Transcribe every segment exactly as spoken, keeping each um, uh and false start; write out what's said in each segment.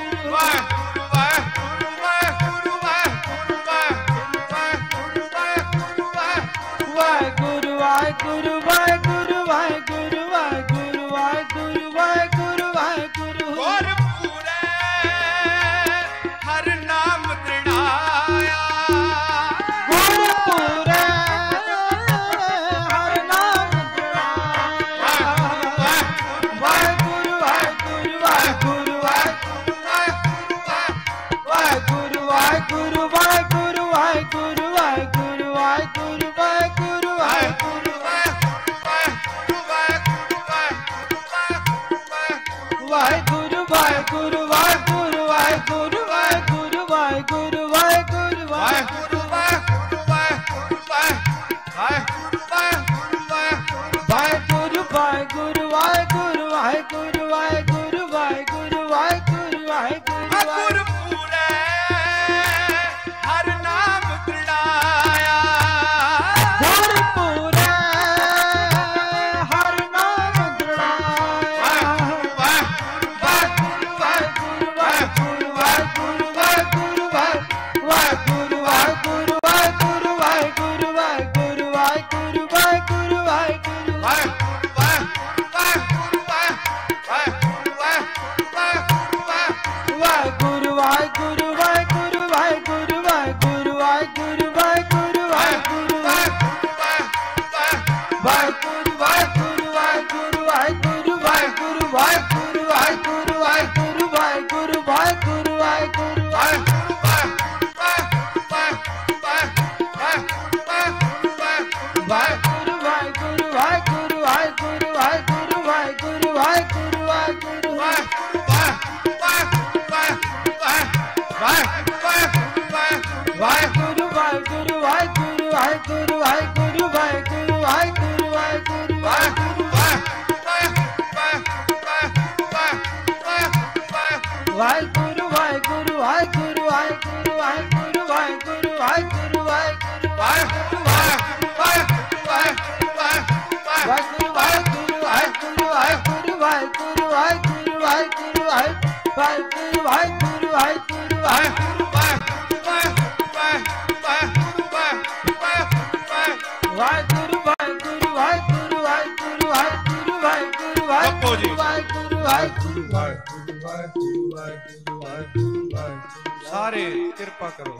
ਸਾਰੇ ਕਿਰਪਾ ਕਰੋ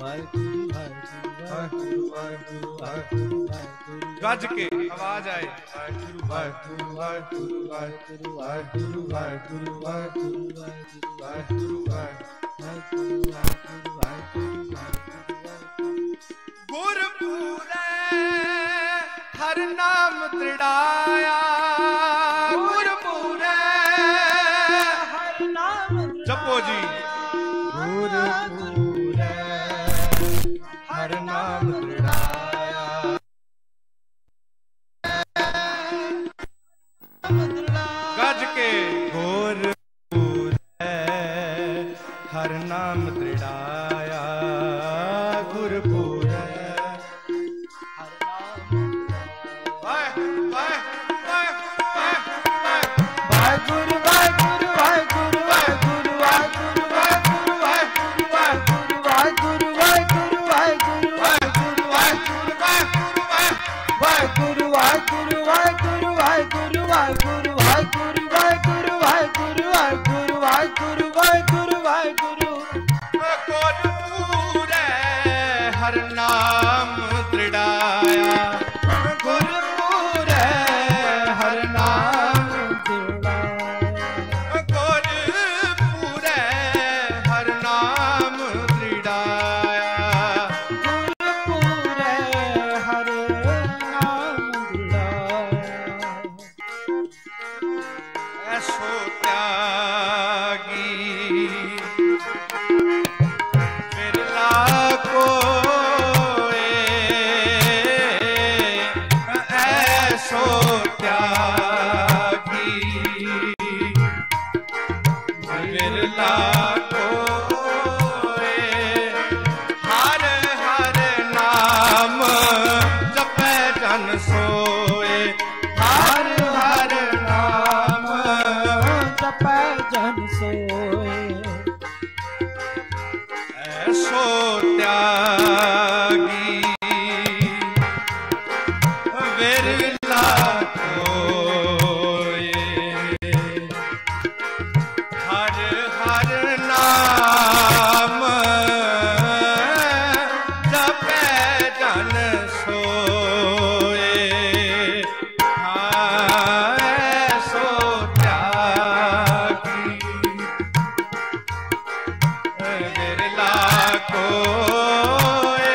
ਗੱਜ ਕੇ ਆਵਾਜ਼ ਆਏ ਵਾਹਿਗੁਰੂ ਵਾਹਿਗੁਰੂ ਵਾਹਿਗੁਰੂ ਵਾਹਿਗੁਰੂ ਵਾਹਿਗੁਰੂ ਵਾਹਿਗੁਰੂ ਵਾਹਿਗੁਰੂ ਗੁਰਪੂਰੇ ਹਰ ਨਾਮ ਤ੍ਰਿੜਾਇਆ ਗੁਰਪੂਰੇ ਹਰ ਨਾਮ ਜਪੋ ਜੀ ਗੁਰਪੂਰੇ ਹਰ ਨਾਮ ਤ੍ਰਿੜਾਇਆ ਗੱਜ ਕੇ ਗੁਰਪੂਰੇ ਹਰ ਨਾਮ ਤ੍ਰਿੜਾਇਆ ਗੁਰਪੂਰੇ ਹਰ ऐसो त्यागी विरला कोई। हर हर नाम जपै जन सोए। हाँ ऐसो त्यागी विरला कोई।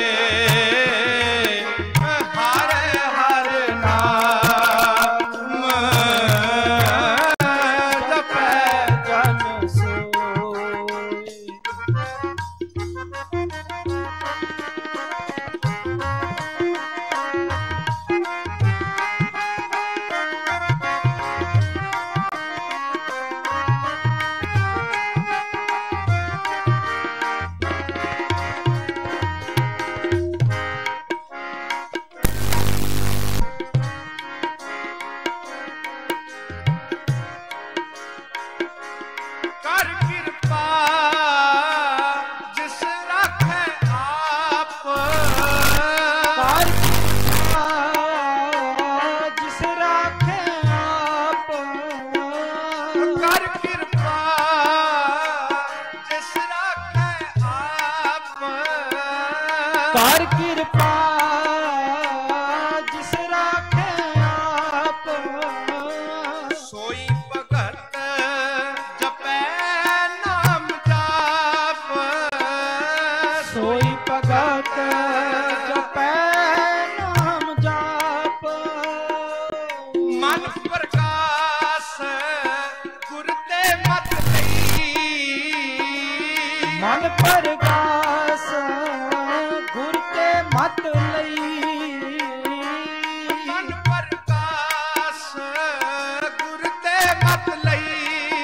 हर हर नाम जपै जन सोई। कर कृपा जिस राखै आप। कार जिस राखे आप। कर कृपा जिस राखै आप। कार कृपा जिस राखे आप। सोई भगत जपै नाम जाप। सोई भगत जपै नाम जाप। मन प्रकाश गुर ते मत लई। मन परगास गुर ते मत लई। मन प्रकाश गुर ते मत लई।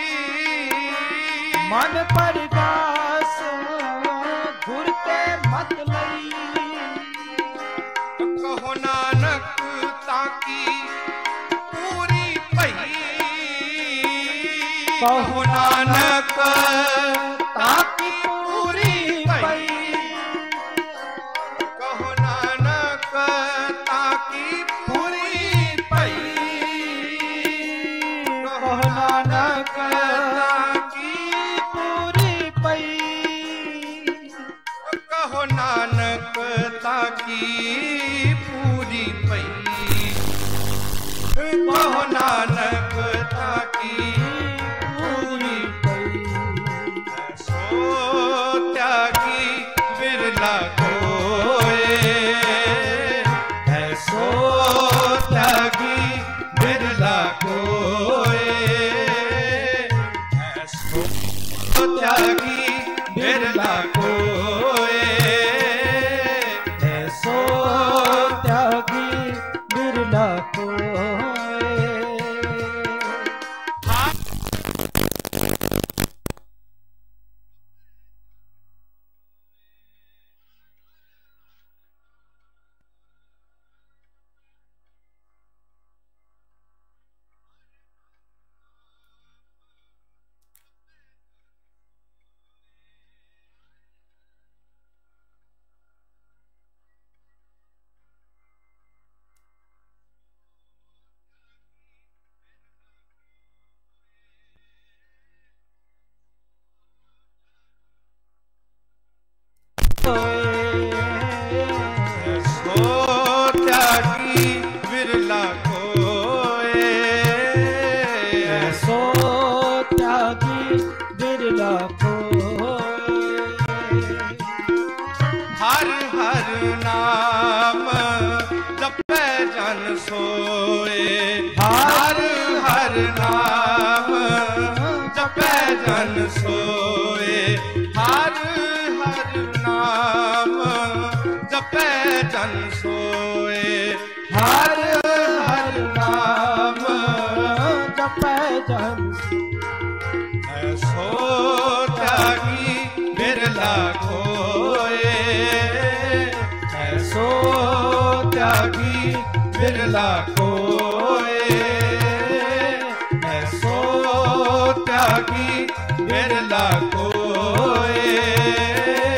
मन परगास गुर ते मत लई। कहो नानक ताकी पूरी भई। कहो नानक ताकी पूरी भई। कहो नानक ताकी पूरी भई। कहो नानक ताकी पूरी पई। कहो नानक ताकी पूरी भई। कहो नानक ताकी पूरी पई। सो त्यागी विरला कोय। ऐसो त्यागी विरला कोय। ऐसो त्यागी विरला कोय। ऐसो त्यागी बिरला कोय। ऐसो त्यागी विरला कोय। ऐसो त्यागी बिरला कोय। हर हर नाम जपै जन सोए। हर हर नाम जपै जन सोए। हर हर नाम जपै जन सोए। हर हर नाम जपै जन ऐसो त्यागी विरला कोय। ऐसो त्यागी विरला कोय। ऐसो त्यागी विरला कोय।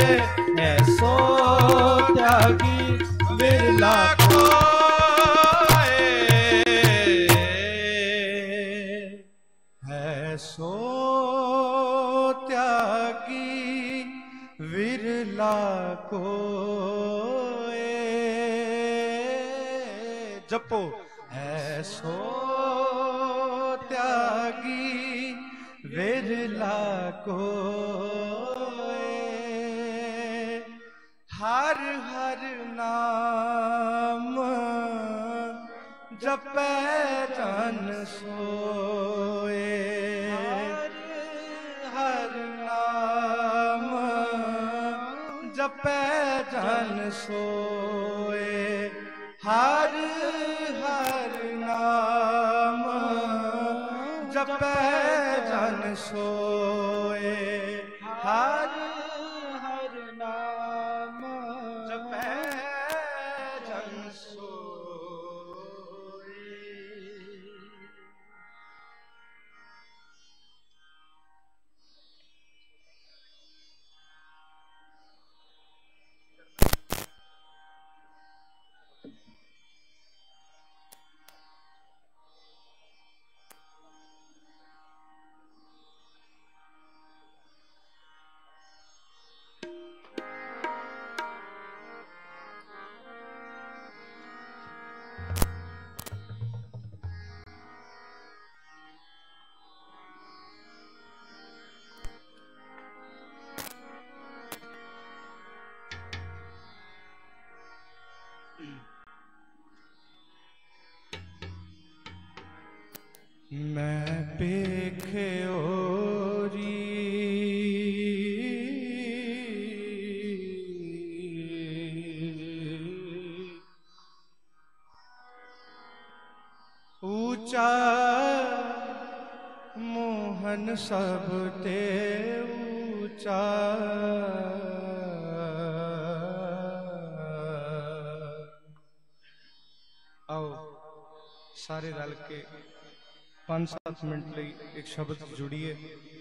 त्यागी विरला कोए। जपो ऐसो त्यागी विरला कोए। हर हर नाम जपै जन सोए। हर हर नाम जपै जन सोए। हर हर नाम जपै जन सोए। हर हर नाम जपै जन सोए। मैं पेखे ओरी ऊंचा मोहन सब ते ऊंचा। आओ सारे रल के पांच सात मिनट ਲਈ एक शब्द जुड़िए,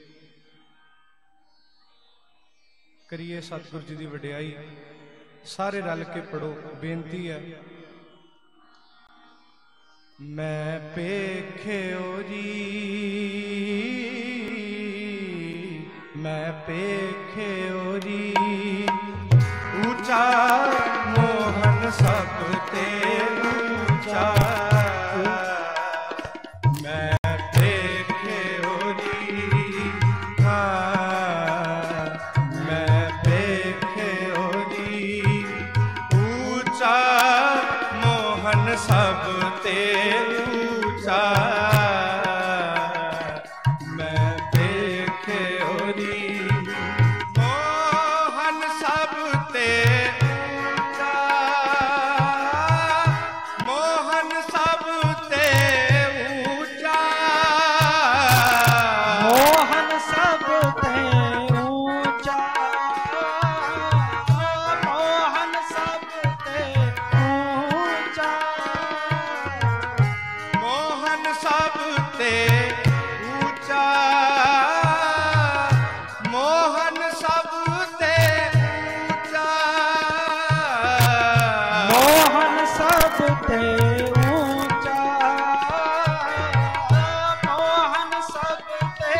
करिए सतगुरु जी की वडियाई। सारे रल के पढ़ो, बेनती है। मैं पेखे ओरी, मैं पेखे ओरी ऊंचा मोहन सब ते ऊंचा। सब ते ऊंचा मैं देखे ओरी। मोहन सब ते ऊंचा, मोहन सब ते ऊंचा। मोहन सब ते ऊंचा, मोहन सब ते ऊंचा। मोहन सब ते ऊंचा, मोहन सब ते ऊंचा। मोहन सब ते ऊंचा, मोहन सब ते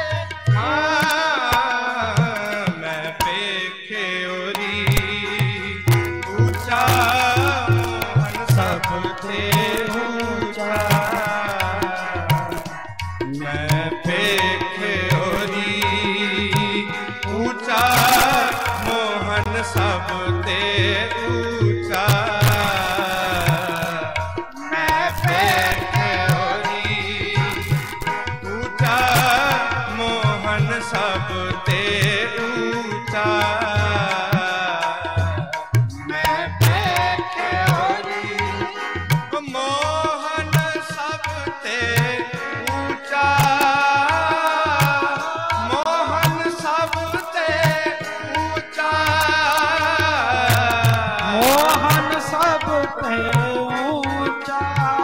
हाँ, मैं पेखे ओरी ऊंचा मोहन सब ते ऊंचा। मैं पेखे ओरी ऊंचा मोहन सब ते ऊंचा। मैं पेखे ओरी ऊंचा मोहन सब ते ऊंचा। मैं पेखे ओरी मोहन सब ते ऊंचा, मोहन सब ते ऊंचा। मोहन सब ते ऊंचा,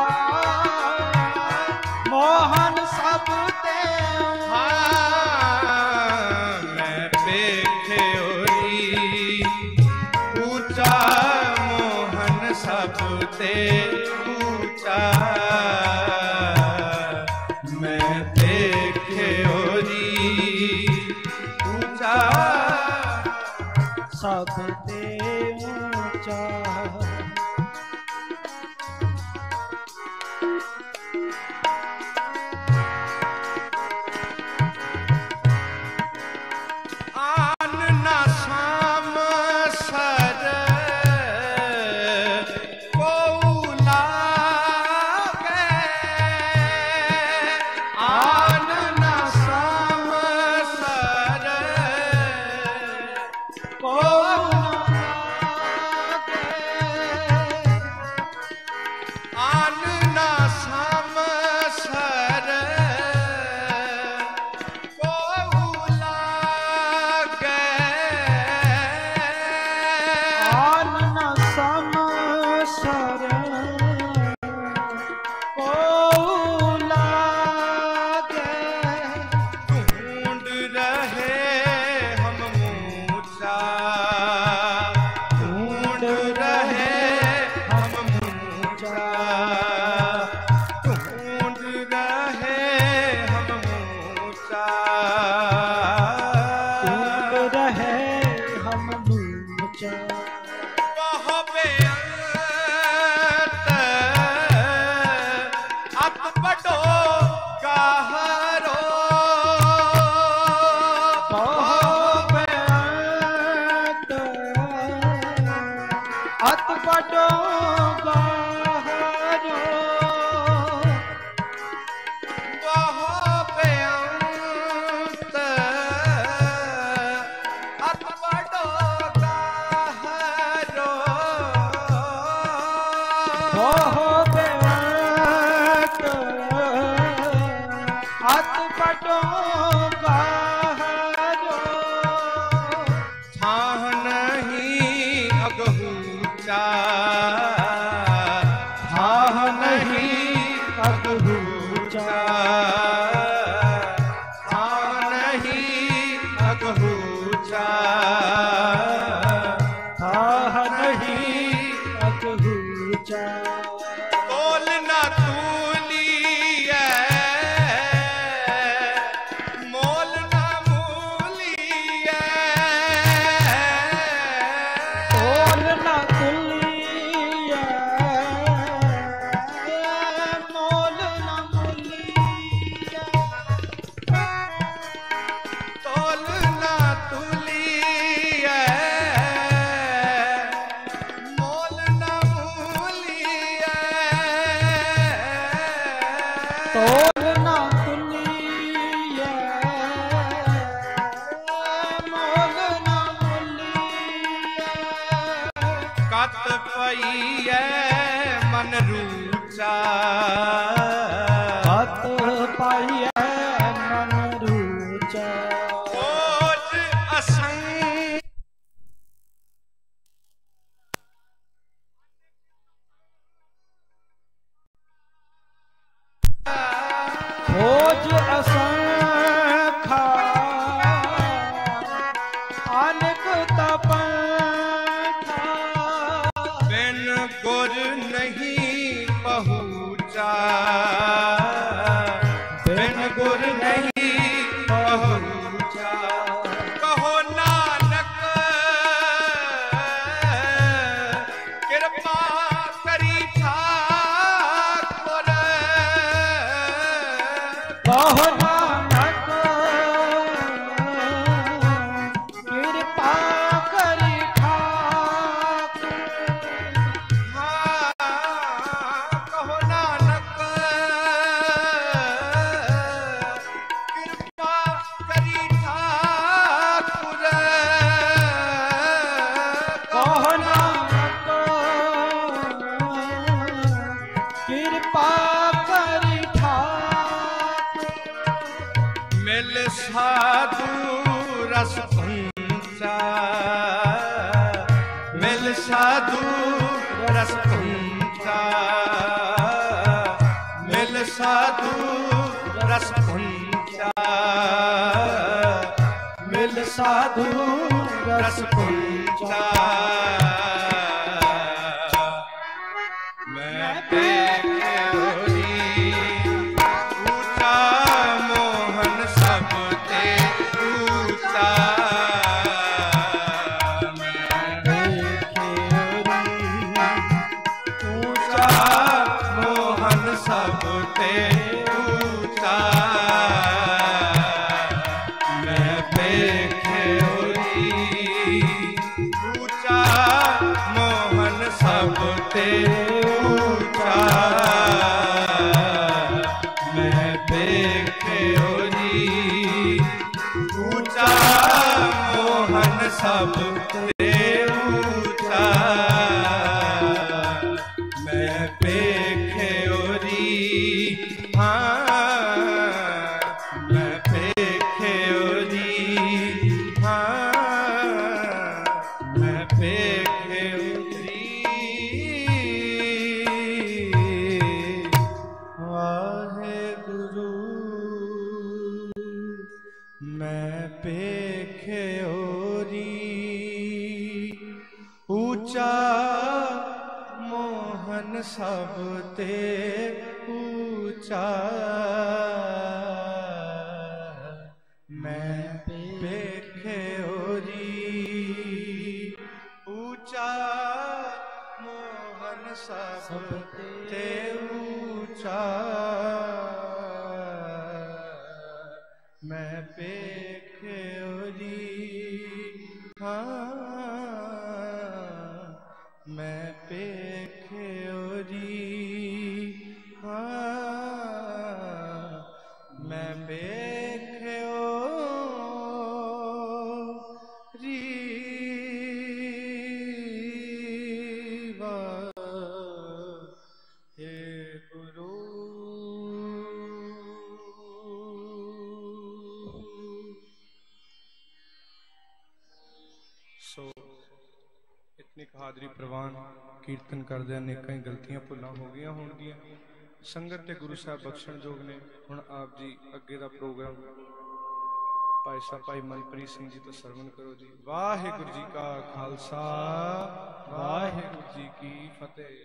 मोहन सब ते हाँ, मैं पेखे ओरी ऊंचा मोहन सब ते ऊंचा। मैं पेखे ओरी ऊंचा सब ते ऊंचा। सब ते ऊंचा मैं पेखे ओरी हाँ मैं पेखे ओरी हाँ मैं पेखे ओरी वाहे गुरु मैं पेखे ओरी ऊंचा मोहन सब ते ऊंचा मैं पेखे ओरी ऊंचा मोहन सब ते ऊंचा मैं पेखे ओरी हाँ मैं पेखे ओरी हाँ मैं पेखे ओरी वाहे गुरु। सो इतनी बहादरी प्रवान कीर्तन करदे अनेक गलतियां भुलां हो गई होणगियां संगत ते गुरु साहब बख्शण जोग ने। हुण आप जी अगे दा प्रोग्राम भाई साहब भाई मनप्रीत सिंह जी तो सरवण करो जी। वाहिगुरु जी का खालसा वाहिगुरु जी की फतेह।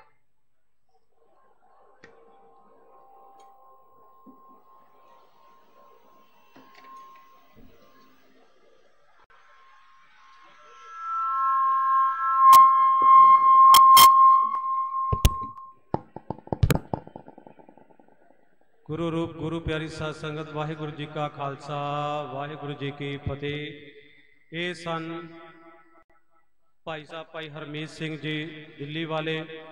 गुरु रूप गुरु प्यारी साध संगत वाहिगुरु जी का खालसा वाहिगुरु जी की फतेह। ये सन भाई साहब भाई हरमीत सिंह जी दिल्ली वाले